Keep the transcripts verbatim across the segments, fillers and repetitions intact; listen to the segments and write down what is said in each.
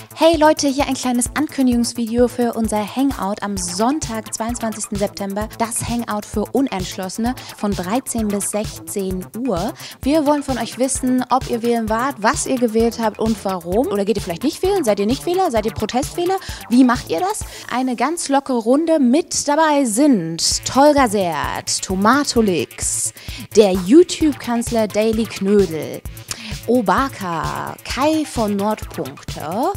Hey Leute, hier ein kleines Ankündigungsvideo für unser Hangout am Sonntag, zweiundzwanzigsten September. Das Hangout für Unentschlossene von dreizehn bis sechzehn Uhr. Wir wollen von euch wissen, ob ihr wählen wart, was ihr gewählt habt und warum. Oder geht ihr vielleicht nicht wählen? Seid ihr Nichtwähler? Seid ihr Protestwähler? Wie macht ihr das? Eine ganz lockere Runde. Mit dabei sind Tolga Sert, Tomatolix, der YouTube-Kanzler Daily Knödel, Obaka, Kai von Nordpunkte,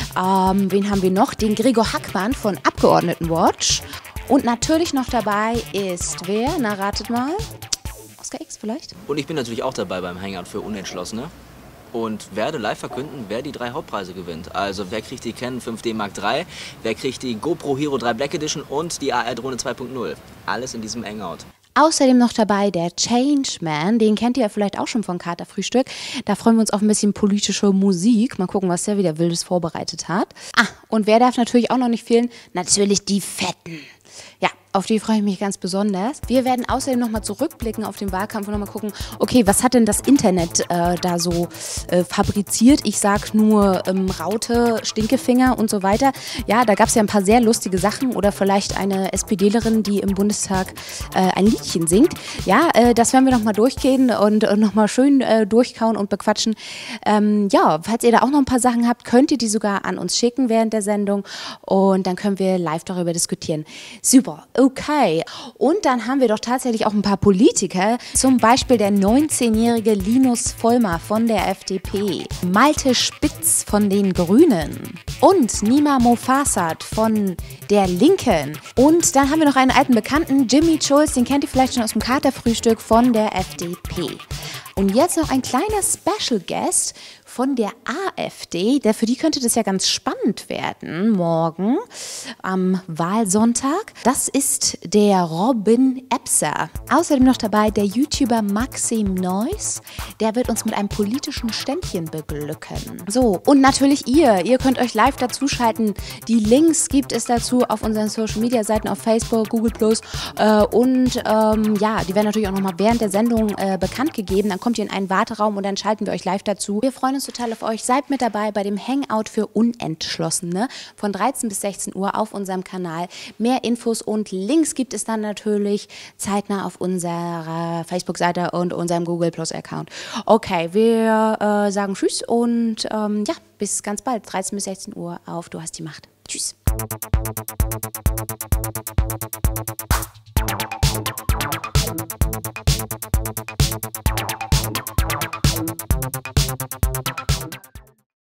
ähm, wen haben wir noch? Den Gregor Hackmann von Abgeordnetenwatch. Und natürlich noch dabei ist wer? Na, ratet mal. Oscar X vielleicht? Und ich bin natürlich auch dabei beim Hangout für Unentschlossene und werde live verkünden, wer die drei Hauptpreise gewinnt. Also wer kriegt die Canon fünf D Mark drei, wer kriegt die GoPro Hero drei Black Edition und die A R-Drohne zwei Punkt null. Alles in diesem Hangout. Außerdem noch dabei der Changeman, den kennt ihr ja vielleicht auch schon von Katerfrühstück. Da freuen wir uns auf ein bisschen politische Musik. Mal gucken, was der wieder Wildes vorbereitet hat. Ah, und wer darf natürlich auch noch nicht fehlen? Natürlich die Fetten. Ja, auf die freue ich mich ganz besonders. Wir werden außerdem nochmal zurückblicken auf den Wahlkampf und nochmal gucken, okay, was hat denn das Internet äh, da so äh, fabriziert? Ich sag nur ähm, Raute, Stinkefinger und so weiter. Ja, da gab es ja ein paar sehr lustige Sachen oder vielleicht eine SPDlerin, die im Bundestag äh, ein Liedchen singt. Ja, äh, das werden wir nochmal durchgehen und äh, nochmal schön äh, durchkauen und bequatschen. Ähm, ja, falls ihr da auch noch ein paar Sachen habt, könnt ihr die sogar an uns schicken während der Sendung und dann können wir live darüber diskutieren. Super. Okay, und dann haben wir doch tatsächlich auch ein paar Politiker, zum Beispiel der neunzehnjährige Linus Vollmer von der F D P, Malte Spitz von den Grünen und Nima Mofassat von der Linken. Und dann haben wir noch einen alten Bekannten, Jimmy Schulz, den kennt ihr vielleicht schon aus dem Katerfrühstück von der F D P. Und jetzt noch ein kleiner Special Guest von der AfD, der, für die könnte das ja ganz spannend werden, morgen am Wahlsonntag. Das ist der Robin Epser. Außerdem noch dabei der YouTuber Maxim Noise, der wird uns mit einem politischen Ständchen beglücken. So, und natürlich ihr, ihr könnt euch live dazuschalten. Die Links gibt es dazu auf unseren Social Media Seiten, auf Facebook, Google Plus äh, und ähm, ja, die werden natürlich auch nochmal während der Sendung äh, bekannt gegeben. Dann kommt ihr in einen Warteraum und dann schalten wir euch live dazu. Wir freuen uns total auf euch. Seid mit dabei bei dem Hangout für Unentschlossene von dreizehn bis sechzehn Uhr auf unserem Kanal. Mehr Infos und Links gibt es dann natürlich zeitnah auf unserer Facebook-Seite und unserem Google Plus Account. Okay, wir äh, sagen Tschüss und ähm, ja, bis ganz bald. dreizehn bis sechzehn Uhr auf Du hast die Macht. Tschüss.